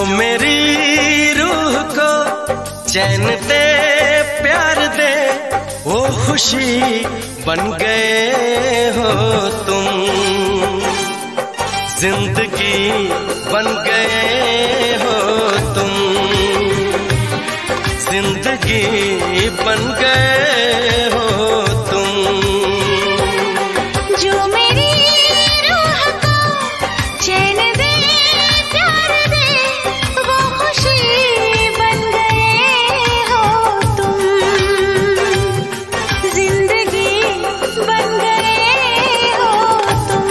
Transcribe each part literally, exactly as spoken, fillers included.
मेरी रूह को चैन दे प्यार दे वो खुशी बन गए हो तुम, जिंदगी बन गए हो तुम, जिंदगी बन गए हो तुम। जो मेरी रूह को चैन दे प्यार दे वो खुशी बन गए हो तुम, जिंदगी बन गए हो तुम,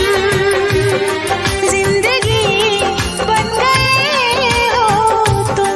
जिंदगी बन गए हो तुम।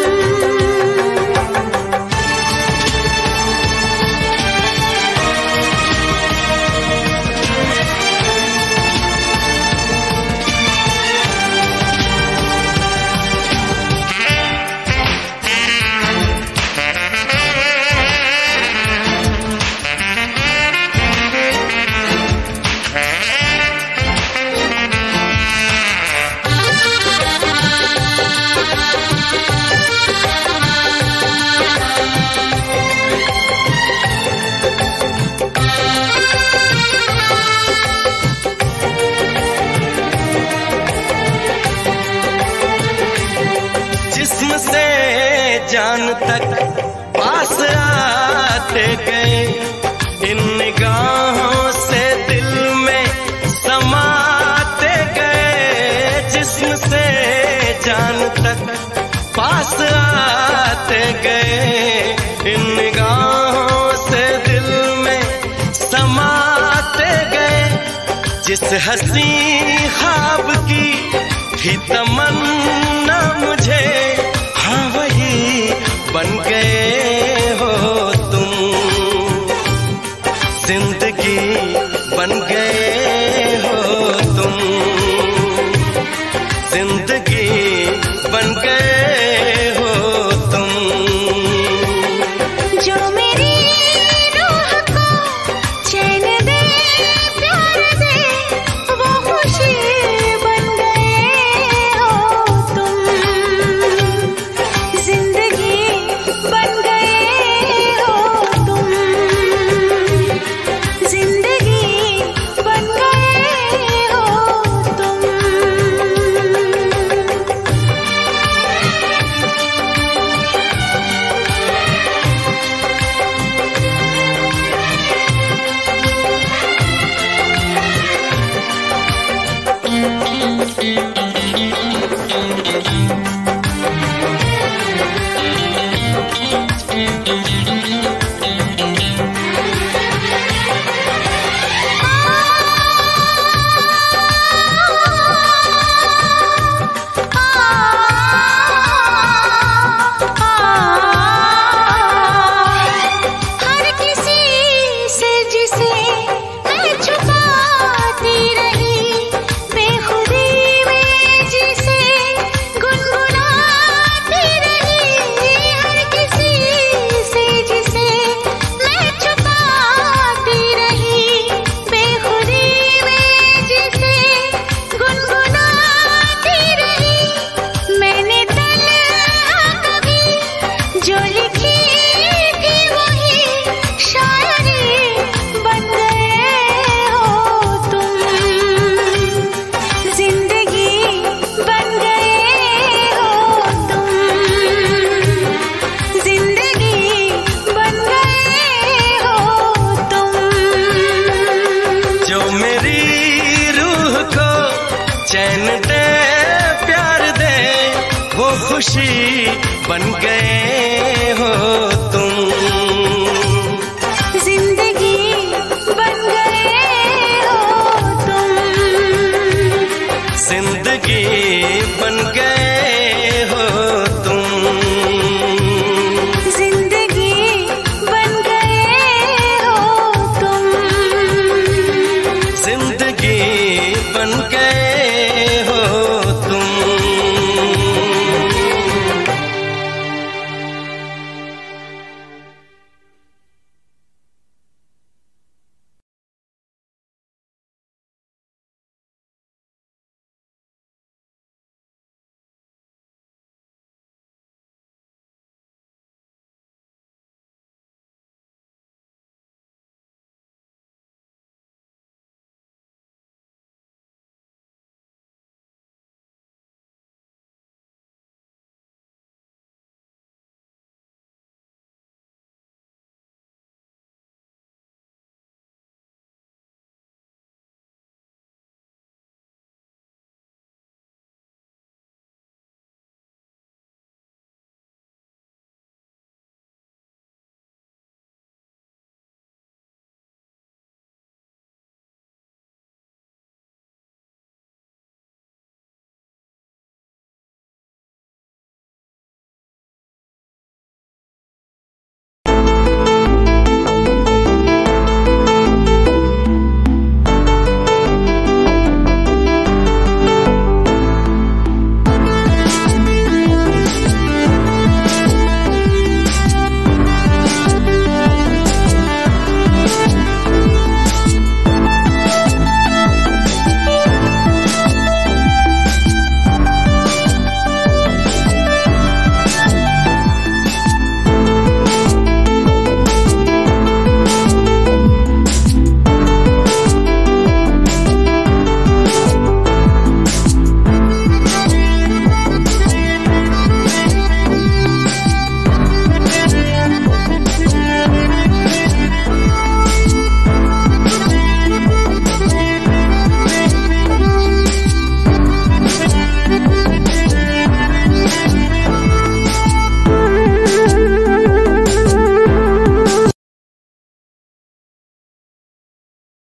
जिस्म से जान तक पास आते गए, इन निगाहों से दिल में समाते गए। जिस्म से जान तक पास आते गए, इन निगाहों से दिल में समाते गए। जिस हंसी ख्वाब की थी तमन्ना मुझे, हाँ वही बन गए हो तुम, जिंदगी बन गए हो तुम, जिंदगी बन गए हो तुम। जो मेरी रूह को चैन दे प्यार दे वो खुशी बन गए हो तुम, जिंदगी बन गए हो तुम, जिंदगी बन गए हो तुम। हर किसी से जिसे मैं छुपाती रही, बेखुदी में जिसे गुनगुनाती रही। हर किसी से जिसे मैं छुपाती रही, बेखुदी में जिसे गुनगुनाती रही। मैंने तन्हा कभी जो लिखी थी वही शायरी बन गए हो तुम, जिंदगी बन गए हो तुम, जिंदगी बन गए हो तुम। जो मेरी रूह को चैन दे प्यार दे वो खुशी बन गए